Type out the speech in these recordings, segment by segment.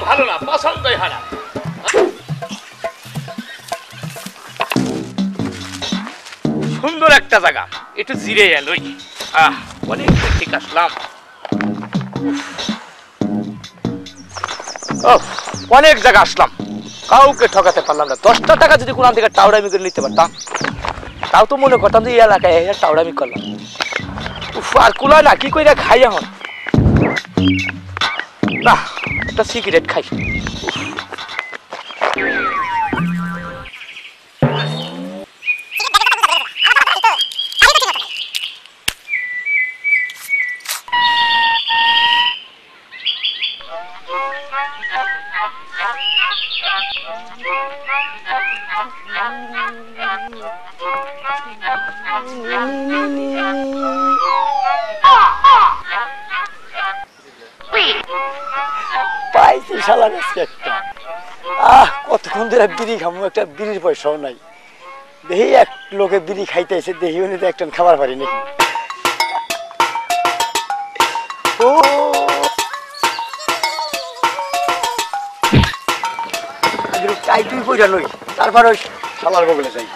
ভালো না, পছন্দই হয় না। সুন্দর একটা জায়গা, একটু জিরে এলোই। অনেক ঠিক আসলাম। অনেক জায়গা আসলাম, কাউকে ঠকাতে পারলাম না। 10টা টাকা যদি কোরআন থেকে টাউরামি করে নিতে পারতাম, তাও তো মনে করতাম যে এই এলাকায় টাউরামি করলাম। আর কুলা না, কি কইরা খাই এখন না, একটা সিগারেট খাই। পাইছি শালা গাছকে একটা। কতক্ষণ ধরে বিড়ি খামু, একটা বিড়ির পয়সাও নাই। দেখি এক লোকে বিড়ি খাইতে এসে দেখি উনি তো একটা খাবার পারি নাকি। ও টাইটুই পয়সা নই, তারপর ওই শালার বগলে যাই।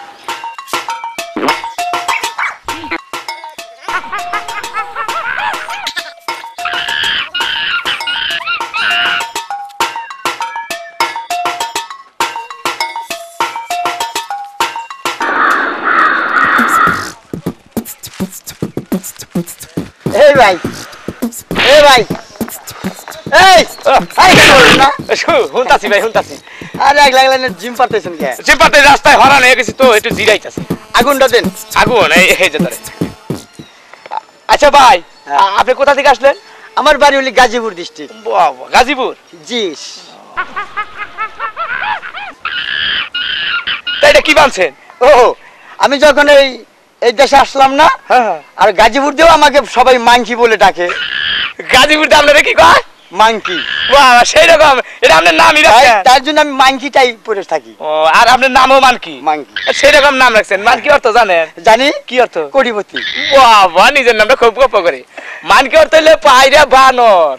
এই ভাই, এই ভাই, এই না হুনতাছি ভাই, হুনতাছি। আরে এক লাগলেন জিম পারতেছেন কে? জিম পারতে রাস্তায় হরান হয়ে গেছি তো, একটু জিরাইতাছি। আগুনটা দেন। আগুন এই যে ধরে। আচ্ছা ভাই, আপনি কোথা থেকে আসলেন? আমার বাড়ি হলি গাজীপুর ডিস্ট্রিক্ট। বাবা, গাজীপুর? জি। তাই এটা কি বানছেন? ও আমি যখন এই দেশে আসলাম না, আর গাজীপুর দিয়েও আমাকে সবাই মাংকি বলে ডাকে। গাজীপুর দিয়ে আপনারা কি কয়? মাংকি। বাবা, সেই রকম, এটা আপনার নামই রাখছেন? তার জন্য আমি মাংকিটাই পরে থাকি। ও, আর আপনার নামও মানকি? মাংকি। সেই রকম নাম রাখছেন। মানকি অর্থ জানেন? জানি। কি অর্থ? কোটিপতি। বাবা, নিজের নামটা খুব গপ্প করে। মানকি অর্থ হইলে পায়রা বানর।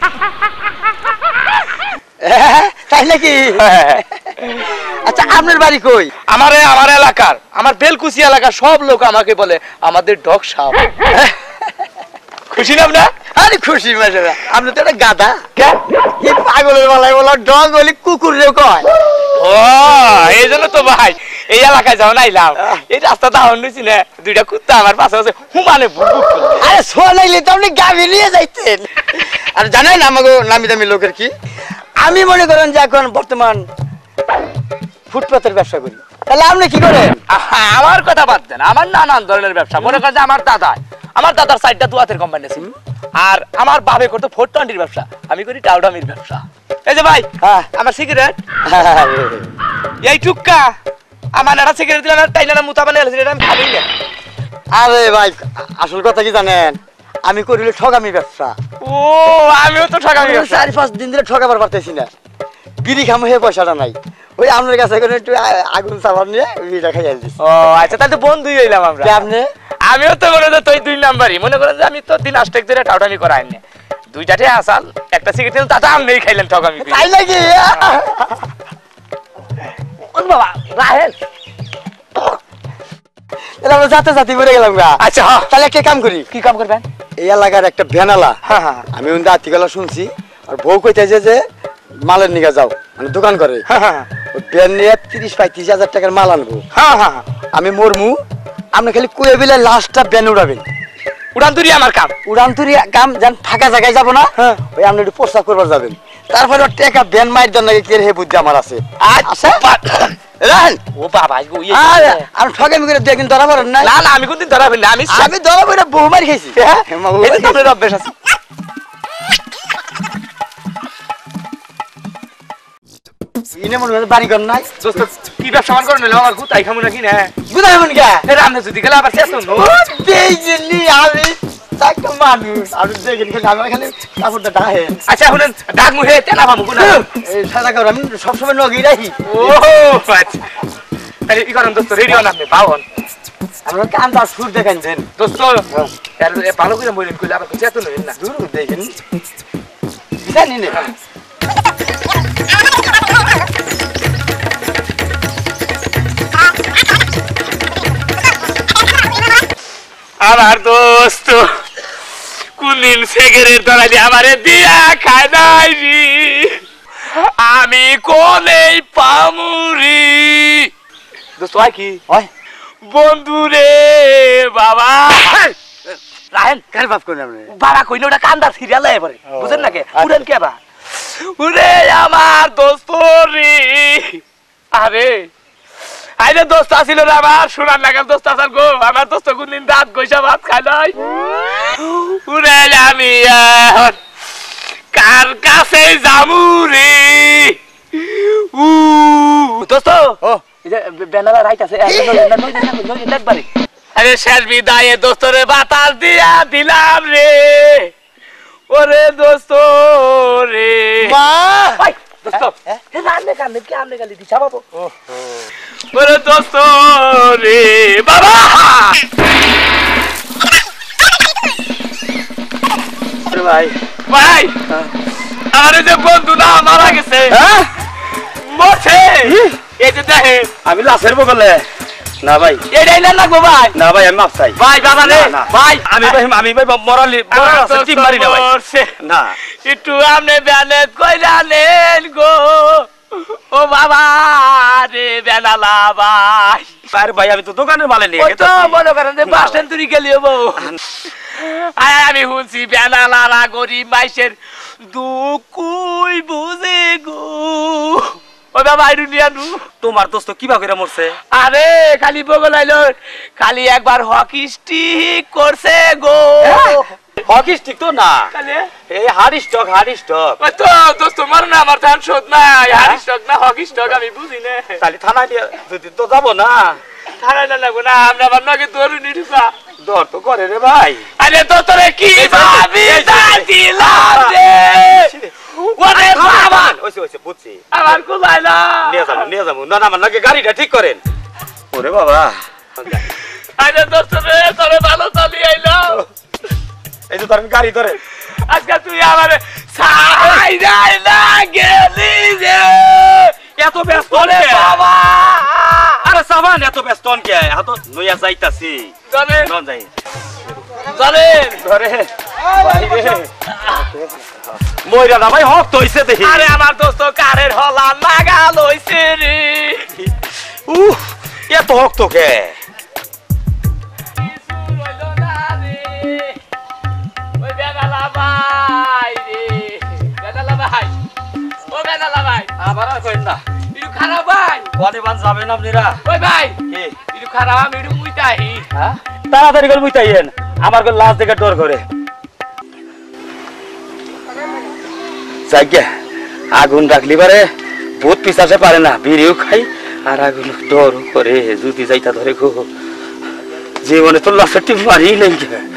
তাই নাকি? আচ্ছা, আপনার বাড়ি কই? আমার এলাকার, আমার বেলকুচি এলাকার সব লোক আমাকে বলে আমাদের ডগ সাপ। খুশি না আপনার? আরে খুশি মাসে, আপনি তো একটা গাধা। এই পাগলের বেলায় বলা ডগ বলি কুকুর রে কয়। ও, এই জন্য তো ভাই এই এলাকায় যাও নাইলাম। এই রাস্তা দাহন নিয়েছি না, দুইটা কুত্তা আমার পাশে আছে, হুমানে ভুক। আরে শোনাইলে তো আপনি গাভী নিয়ে যাইতেন। আর জানেন আমাকে নামি দামি লোকের কি, আমি মনে করেন যে এখন বর্তমান ফুটপাতের ব্যবসা করি। তাহলে আপনি কি করেন? আমার কথা বাদ দেন, আমার নানান ধরনের ব্যবসা। মনে করেন যে আমার দাদার সাইডটা দুয়াতের কোম্পানি আছে, আর আমার বাবা করতো 420 ব্যবসা, আমি করি টাউডামির ব্যবসা। এই যে ভাই, আমার সিগারেট এই টুক্কা, আমার নানা সিগারেট দিলে না, তাই না মুতা বানিয়ে এটা আমি খাবি না। আরে ভাই, আসল কথা কি জানেন, আমি করিলে ঠগামি ব্যবসা। ও, আমিও তো ঠগামি। 4-5 দিন ধরে ঠকাবার পারতেছি না, বিড়ি খামো হয়ে পয়সাটা নাই। ওই আপনার কাছে এখন একটু আগুন সাবান নিয়ে বিড়িটা খাই আসছি। ও আচ্ছা, তাহলে তো বন্ধুই হইলাম আমরা। আপনি? আমিও তো মনে হয় তুই 2 নাম্বারই। মনে করেন যে আমি তো দিন 8 ধরে টাউটামি করাই না, 2টাতে আসাল একটা সিগারেট তাতে আমি খাইলাম ঠগামি। তাই নাকি? বাবা রাহেল, আমরা যাতে জাতি করে গেলাম গা। আচ্ছা, তাহলে একটা কাম করি। কি কাম করবেন? এই এলাকার একটা ভ্যানালা, আমি ওই রাত্রিবেলা শুনছি, আর বউ কইতেছে যে মালের নিগা যাও, মানে দোকান করে। ওই ভ্যান নিয়ে 30-35 হাজার টাকার মাল আনবো। আমি মরমু, আপনি খালি কুয়ে বিলে লাস্টটা ভ্যান উড়াবেন। উড়ানতুরি আমার কাম। উড়ানতুরি কাম, যেন ফাঁকা জায়গায় যাবো না, ওই আপনি একটু প্রস্তাব করবার যাবেন। তারপরে টাকা ভ্যান মাইর দেন নাকি কে হে বুদ্ধি আমার আছে। আচ্ছা ও বাবা, আমি ঠকামি করে দেখেন ধরা পড়েন না? না না, আমি কোনদিন ধরাবেন না। আমি ধরা পড়ে বহু মার খেয়েছি। অভ্যাস আছে। ইনে মনে হয় বাড়ি ঘর নাই। দোস্ত, কি ব্যবসা মান করেন? আমার গুতাই খামু নাকি না? বুঝাই মন কে রান্না যদি গেলে আবার শেষ হলো। দেখলি আমি একটা মানুষ, আমি দেখেন খালি আমার খালি কাপড়টা ডাহে। আচ্ছা শুনেন, ডাক মুহে তেলা ভাবো কোন এই সাদা কাপড় আমি সবসময় নগেই রাখি। ও আচ্ছা, তাহলে কি করেন দোস্ত? রেডি হন আপনি, পাওন আমরা কানটা সুর দেখান দেন দোস্ত। ভালো করে বললেন, কইলে আবার চেতন হইল না। দূর দেখেন জানি না। আমার দোস্ত কোনদিন সেগেরের তলায় আমারে দিয়া খায় নাই রে। আমি কোনেই পামুরি দোস্ত হয় কি হয় বন্ধু রে বাবা রাহেন কার বাপ কোন আপনি বাবা কইলে ওটা কান্দা সিরিয়াল এবারে ও, বুঝেন নাকি আচ্ছা। উড়েন কে বা উরে আমার দোস্ত রে আরে আইরে দোস্ত আছিল রে আমার সোনার লাগার দোস্ত আসার গো আমার দোস্ত কোনদিন দাঁত গইসা ভাত খায় নাই উরে আমি এখন কার কাছে যামু রে উ দোস্ত ও এই যে বেনালা রাইট আছে একবারে আরে শেষ বিদায়ে দোস্তরে বাতাস দিয়া দিলাম রে ওরে দোস্ত রে মা ওই দোস্ত হে রান্নে কান্নে কি আমনে গালি দিছা বাবু ওহো ওরে দোস্ত রে বাবা আরে ভাই ভাই আমার এই যে বন্ধু না মারা গেছে হ্যাঁ মরছে এই যে দেখে আমি লাশের বগলে না ভাই এটাই না লাগবো ভাই না ভাই আমি মাপ চাই ভাই বাবা রে না, না। ভাই আমি ভাই মরালি আমার আছে টিম মারি না ভাই মরছে। না একটু আমনে বেনেত কইরা নেন গো ও বাবা রে বেনালা ভাই আরে ভাই আমি তো দোকানের মালে নিয়ে ওই তো গেছি মনে করেন যে বাস স্ট্যান্ড তুই গেলি বউ আয় আমি শুনছি বেনালারা গরিব মাইসের দুকুই বুঝে গো ও বাবা আইরু নিয়ানু তোমার দোস্ত কিবা কইরা মরছে আরে খালি বগল আইলো খালি একবার হকি স্টিক করছে গো হকি স্টিক তো না খালি এই হার্ড স্টক ওই তো দোস্ত মার না আমার ধান শোধ নাই হারি স্টক না হকি স্টক আমি বুঝি না তাহলে থানায় দিয়ে যদি তো যাবো না থানায় না লাগবো না আমরা আমার নগে দৌড়ুনি ঢুকা দর তো করে রে ভাই আরে তো তোরে কি ভাবি দিলাম রে ওরে বাবা ওইসে বুঝছি আমার কোলাইলা নিয়ে যাবো না না আমার নাকি গাড়িটা ঠিক করেন ওরে বাবা আরে দোস্ত রে তোরে ভালো চালি আইলো এই তো তার গাড়ি ধরে আজকে তুই আমারে সাই যাই না গেলি রে এত ব্যস্ত ওরে বাবা আরে সাবান এত ব্যস্ত কে হাত নইয়া যাইতাছি জানেন নন যাই জানেন ধরে মইরা না ভাই হক তো হইছে দেখি আরে আমার দোস্ত কারের হলা লাগাল হইছে রে উফ এত হক তো কে রইলো না রে ওই বেনালা ভাই রে বেনালা ভাই ও বেনালা ভাই আবার আর কইন না একটু খারাপ ভাই কোয়ানি বান যাবেন আপনারা ওই ভাই কি একটু খারাপ আমি একটু মুইতাই হ্যাঁ তাড়াতাড়ি করে বুঝাইয়েন আমার কো লাশ দেখে ডর করে যাইগে আগুন রাখলি পারে ভূত পিছাসে পারে না বিড়িও খাই আর আগুন ডর করে যদি যাইতা ধরে গো জীবনে তো লাশের টিপ মারি নেই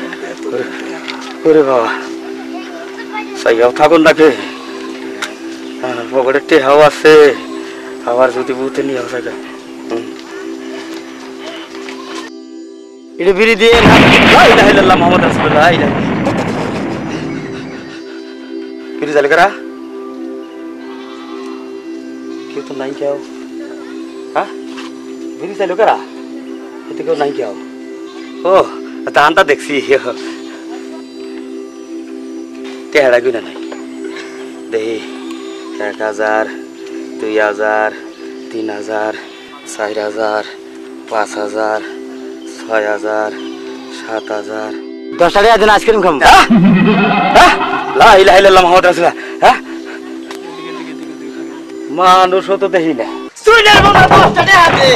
ওরে বাবা সাইয়াও থাকুন নাকি পকেটে টেহাও আছে আবার যদি ভূতে নিয়ে থাকে এটা বিড়ি দিয়ে লা ইলাহা ইল্লাল্লাহ মুহাম্মদ রাসূলুল্লাহ লা ইলাহা বিড়ি জ্বালে করা কেউ তো নাই কেউ হ্যাঁ বিড়ি জ্বালে করা এতে কেউ নাই কেউ ও তাহানটা দেখছি টেহারা গুনা নাই দেখি 1000 2000 3000 4000 5000 6000 7000 10 টাকা দিন আইসক্রিম খাম লা ইলাহা ইল্লাল্লাহ মুহাম্মদ রাসূলুল্লাহ হ্যাঁ মানুষ তো দেখি না তুই না বাবা 10 টাকা আছে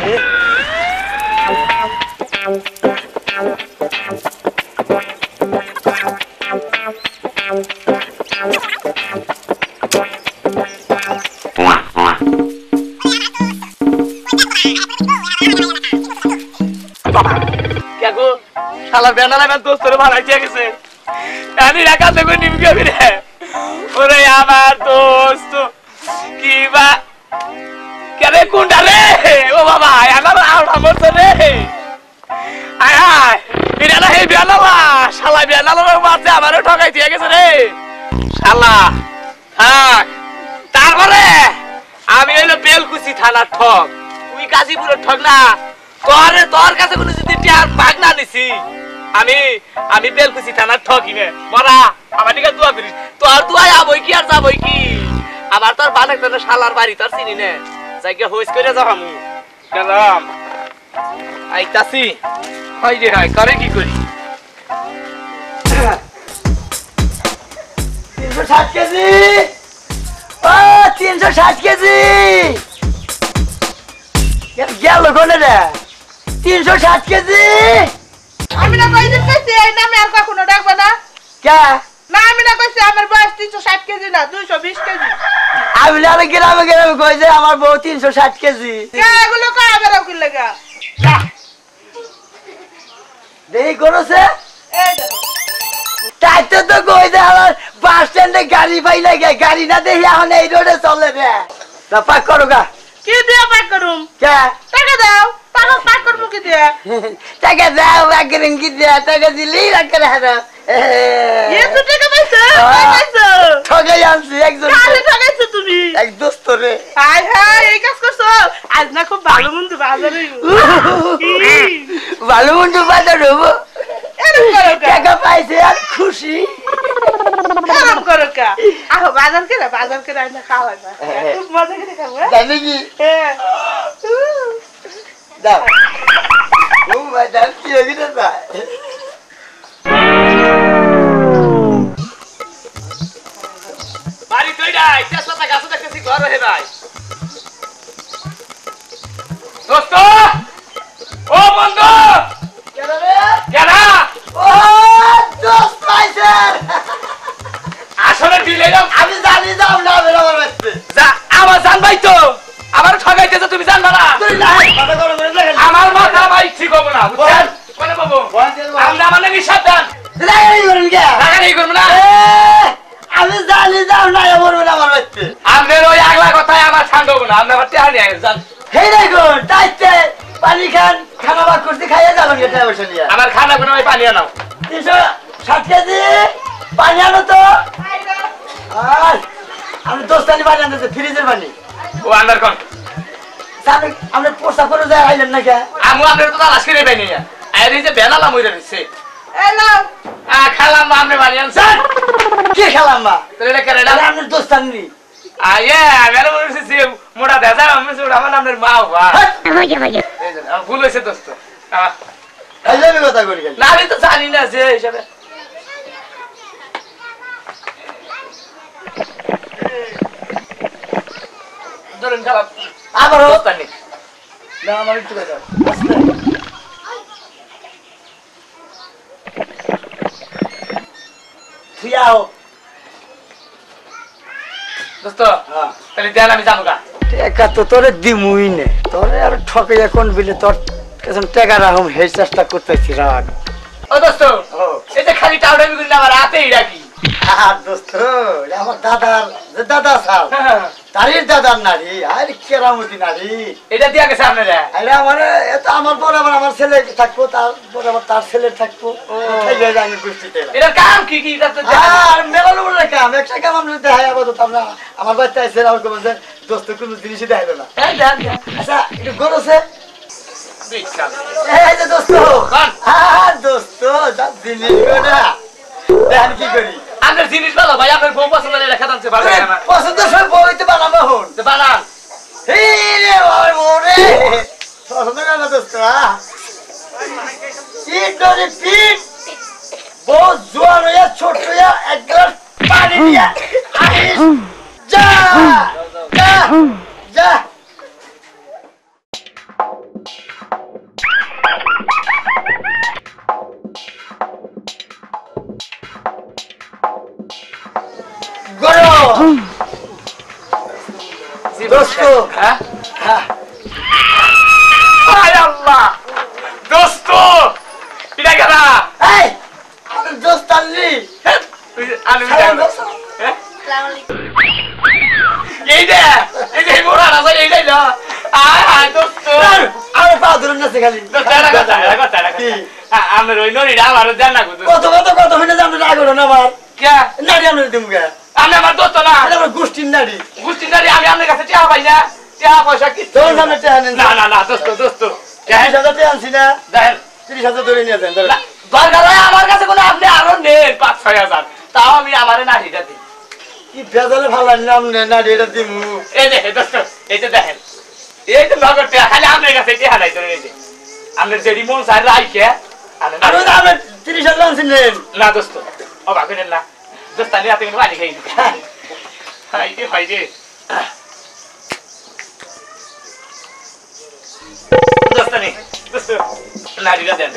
কেগো শালা বেনালা বেন দোস্তরে ভাড়াই দিয়ে গেছে আমি রাখা থেকে নিমকে ফিরে ওরে আমার দোস্ত কি বা কেরে কোনটা রে ও বাবা আমার আউড়া মরছে রে আয় আয় বিড়ালা হে বিড়ালা শালা বিড়ালা মারছে আমারও ঠকাই দিয়ে গেছে রে শালা থাক তারপরে আমি হইলো বেলকুচি থানার ঠক, তুই গাজীপুরের ঠক না। তোর কাছে কোনো যদি টিয়ার ভাগ না নিছি, আমি বেলকুচি থানার ঠকি নে মরা। আমার দিকে দোয়া করিস, তোর দোয়াই আবই কি আর যাবই কি। আবার তোর বানাক তোর শালার বাড়ি তোর চিনি নে, জায়গা হইস করে যাও। আমি গেলাম, আইতাছি। হয় রে হয়, করে কি করি। 360 কেজি, 360 কেজি গেল কোনে রে? 360 কেজি। আমি না কইছি কইছি এই নামে আর কখনো ডাকবে না। কে? না আমি না কইছি আমার বয়স 360 কেজি না 220 কেজি। আমি না গ্রামে গ্রামে কই যে আমার বউ 360 কেজি। কে এগুলো কই আবার কি লাগা? দেরি করছে এই দেখো তাইতে তো কই যে আমার বাস স্ট্যান্ডে গাড়ি পাই লাগে, গাড়ি না দেখি এখন এই রোডে চলে রে। তা পাক করো গা। কি দিয়ে পাক করুম? কে? টাকা দাও, টাকা পাক করব কি দিয়ে? টাকা দাও, একদিন কি দিয়া টাকা দিলি রাখতে হারা। এ তো টাকা পাইছো? পাইছো? ঠগাই আনছি একজন, কালে ঠকাইছো তুমি? এক দোস্ত রে। হাই হাই এই কাজ করছো? আজ না খুব ভালো মন্দ বাজার হইব। ভালো মন্দ বাজার হবো। এরকম করো কা? টাকা পাইছে আর খুশি। এরকম করো কা? আহো বাজার করে আইনা খাওয়াই না। খুব মজা করে খাবো। জানি কি? হ্যাঁ। দাও। ও ভাই দাও কি হয়ে গেছে ভাই? বাড়ি তুই নাই, চেষ্টা গাছে দেখতেছি ঘর হে ভাই। দোস্ত, ও বন্ধু, কেন রে? কেনা ও দোস্ত পাইছে। আসলে দিলাম। আমি জানি যাও না বের আমার বাড়িতে। যা আমার জান ভাই তো আবার ঠগাইতেছে, তুমি জানবা না। তুই নাই কথা করে বলে লাগে। আমার মাথা ভাই ঠিক হবে না, বুঝছেন? কোনে বাবু আমরা মানে কি সাবধান, লাগাই করেন কে? টাকা করবো না। আমি জানি যাও না আমার বাড়িতে। আমাদের ওই আগলা কথায় আমার ঠান্ডা হবো না, আমরা আবার টেহা নিয়ে যান। হেই দেখুন তাইতে পানি খান, খানা ভাগ করতে খাইয়া যাবেন এটা বসে নিয়ে। আমার খানা কোনো ওই পানি আনাও। 360 কেজি পানি আনো তো। আর আমি দোস্তানি পানি আনতেছি, ফ্রিজের পানি। ও আন্দার কোন সামনে আমরা পোষা করে যায় আইলেন না কে? আমু আপনার তো তালাশ করে পাইনি। আর এই যে বেনালা মইরা রইছে, এলো খালাম আমরা বাড়ি আনছেন। কি খেলাম মা? তাহলে এটা কেন আরে আপনার দোস্তানি। আয়ে আমি বলছি যে মোটা দেজা আমি সুড় আমার নামের মা হওয়া ভুল হয়েছে দোস্ত। আমি কথা করি খালি। না আমি তো জানি না যে হিসাবে ধরেন খারাপ আবার দোস্তানি। না আমার একটু কথা তুই আও। দোস্ত তাহলে দেন আমি যাবো গা। টাকা তো তোরে দিমুই নে, তোরে আর ঠকে এখন বিলে তোর কাছে টাকা রাখুম সেই চেষ্টা করতেছি। রাখ ও দোস্ত, এই যে খালি টাউডামি করি না আমার হাতেই রাখি। আর দোস্ত এটা আমার দাদার যে দাদা সাল তারির দাদার নারী আর কেরামতি নারী। এটা দিয়া গেছে আপনারা। আরে আমার এটা আমার বরাবর আমার ছেলে থাকবো, তার বরাবর তার ছেলে থাকবো। আমি গোষ্ঠীতে এটার কাম কি কি এটা তো দেখা যায়। আর মেলার উপরে কাম একটা কাম আমরা দেখাই আপাতত। আমরা আমার বাচ্চা আছে আমার কবে যে দোস্ত কোনো জিনিসই দেখাইলো না। আচ্ছা একটু গরছে দেখলাম। এই যে দোস্ত খান। দোস্ত যা জিনিস গোটা দেখেন কি করি। আপনার জিনিস ভালো ভাই, আপনার বউ পছন্দ হলে রেখা দানছে ভালো লাগে না। পছন্দ সব বইতে বানাবো হন তো বানান। এই রে ওর বউরে পছন্দ করে না দোস্ত। পিঠ ধরে পিঠ বউ জোয়ান হইয়া ছোট হইয়া এক গ্লাস পানি দিয়া আইস যা যা যা। দোস্ত হ্যাঁ আয় আল্লাহ দোস্ত এটা কেনা এই আমার দোস্ত আনলি আমি সালাম দোস্ত। এই যে মোড়া না এই যাই না। আয় আয় দোস্ত আমি পা ধরুন না খালি আপনার ওই নড়িটা আমার দেন না কত কত কত হইলে যে আমরা রাগ হলো না আমার। কে কে নাড়ি আমি দিমু গে আমি আমার দোস্ত না এটা আমার গোষ্ঠীর নাড়ি গুষ্টি নারী আমি আপনার কাছে টাকা পাই না টাকা পয়সা কি তোর নামে টাকা নেন না না না দোস্ত দোস্ত 30,000 টাকা আনছি না দেখেন 30,000 ধরে নিয়ে যান ধরে দরকার হয় আমার কাছে কোনো আপনি আরো নেন 5-6 হাজার তাও আমি আমার নারীটা দিই কি বেজালে ভালো নাম নে নাড়ি এটা দিমু এই দেখেন দোস্ত এই যে দেখেন এই তো নগদ টাকা খালি আপনার কাছে টাকা নাই ধরে এই যে আপনার যে রিমন স্যার রাইকে আমি তো আমি 30,000 আনছি নেন না দোস্ত অবাক করেন না দোস্ত আমি রাতে কিন্তু পানি খাই হাই রে দোস্ত নে দোস্ত নারীটা দেন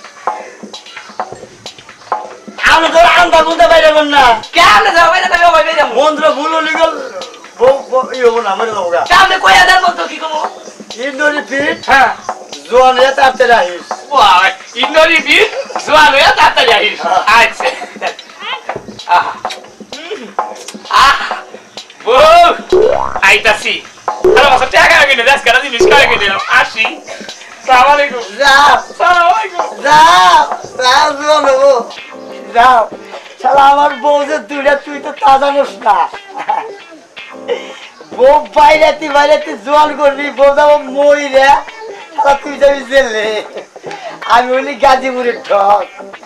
আমি তোর আন্দা বলতে বাইরে বল না কেমনে যাবো এটা তুমি ওই যাবো মন্ত্র ভুল লিগল ই হবো না মরে যাবো গা কেমনে কই হাজার মতো কি কমো ইন্দুরি পিঠ হ্যাঁ জোয়ান হয়ে তাড়তে রাখিস বাহ ইন্দ্রি বি জোয়ান হয়ে তাড়াতাড়ি আইস আচ্ছা আহা বউ আইতাছি আরে বাসা টাকা কিনে দাস করা জিনিস করে কিনে আসি আসসালামু আলাইকুম যাও আসসালামু আলাইকুম যাও যাও জোয়ান হবো যাও শালা আমার বউ যে দুইটা তুই তো তা জানোস না বউ বাইরেতে জোয়ান করবি বউ যাবো মই রে শালা তুই যাবি জেলে আমি হলি গাজীপুরের ঠক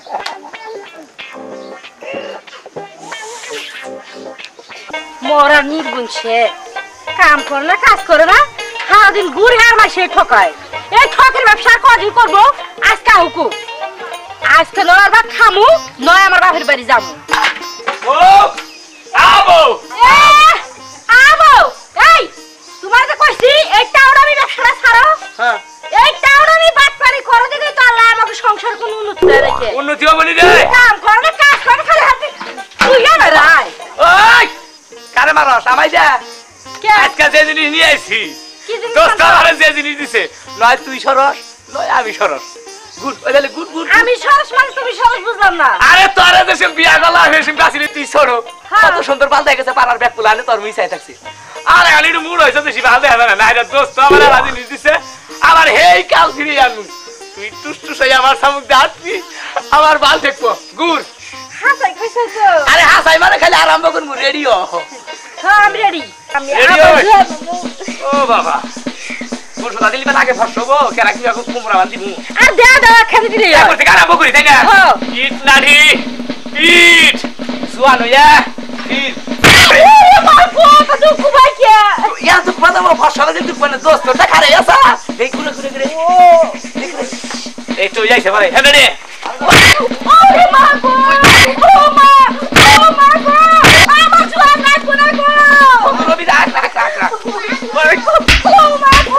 মরা নির্গুণ সে কাম করে না কাজ করে না সারাদিন ঘুরে আর মাসে ঠকায় এই ঠকের ব্যবসা কদিন করবো আজকে হুকু আজকে নয় আর ভাত খামু নয় আমার বাপের বাড়ি যাবো ও আবো আবো এই তোমার যে কইছি এই টাউন আমি ব্যবসাটা ছাড়ো হ্যাঁ এই টাউন আমি বাট পানি করে দিকে তো আল্লাহ আমাকে সংসার কোন উন্নতি দেয় রেখে উন্নতি হবে নি রে কাম করে না কাজ করে খালি হাতে তুই না রাই ওই কারে মারস আমাই যা কে আজকে যে জিনিস নিয়ে আইছি কি জিনিস দোস্ত আমারে যে জিনিস দিছে নয় তুই সরস নয় আমি সরস গুড ওই তাহলে গুড গুড আমি সরস মানে তুমি সরস বুঝলাম না আরে তোরে দেশে বিয়া গলা হয়েছে কাছিলি তুই সরো হ্যাঁ। কত সুন্দর পাল্টা গেছে পাড়ার ব্যাগ পুলানে তোর মিশাই থাকছি আরে আলি একটু মুড হয়েছে বেশি ভালো দেখা না এটা দোস্ত আমার রাজি নিজ দিছে আমার হেই কাল ফিরে আনু তুই টুস হয়ে আমার সামুক দাঁতবি আমার বাল দেখবো গুড হাসাই কইছো তো আরে হাসাই মানে খালি আরম্ভ করবো রেডিও হ্যাঁ আমি রেডি আমি Ready ও বাবা তোর সাথে দিলি আগে ফসবো কেরা কি এখন কুমড়া বান্ধি মু আর দেয়া দেয়া খেতে দিলি এখন থেকে আরম্ভ করি তাই না হ্যাঁ। ইট নাড়ি ইট সুয়ান হইয়া ইট আমার পোক দুঃখ ভাই কে ইয়া তো কথা বল ফসলা দিন তুই কোন দোস্ত টা খারে আসা এই কুরে কুরে কুরে ও এই তো যাইছে ভাই হ্যাঁ রে ওরে মা গো ও মা গো আমার জোয়ান না কোনা গো রবি রাখ রাখ রাখ রাখ ও মা গো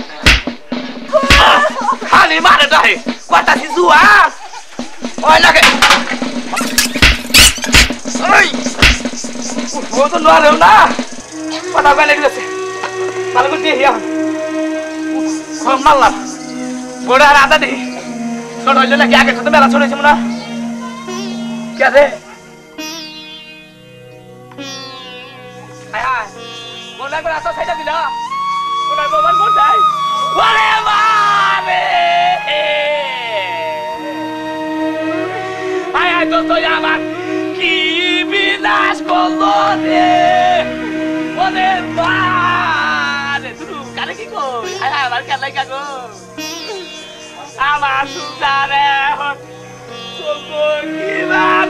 খালি মারে দাই কথা সি জুয়া ওই লাগে ওই ও তো নড়েও না কথা গালে দিছে ভালো করে দিয়ে কম মারলাম বড় আর আদা দি ছোট হইলে নাকি আগে তো মেলা ছোট হয়েছে না কে রে আয় আয় বল একবার আসো সাইডা দিলা বল বাবা বল যাই ওরে বাবা আয় আয় তো আমার কি বিনাশ করলো রে ওরে বাবা তুই কারে কি কই আয় আয় আমার কেন লাগা গো আমার সুদারে হত তো কি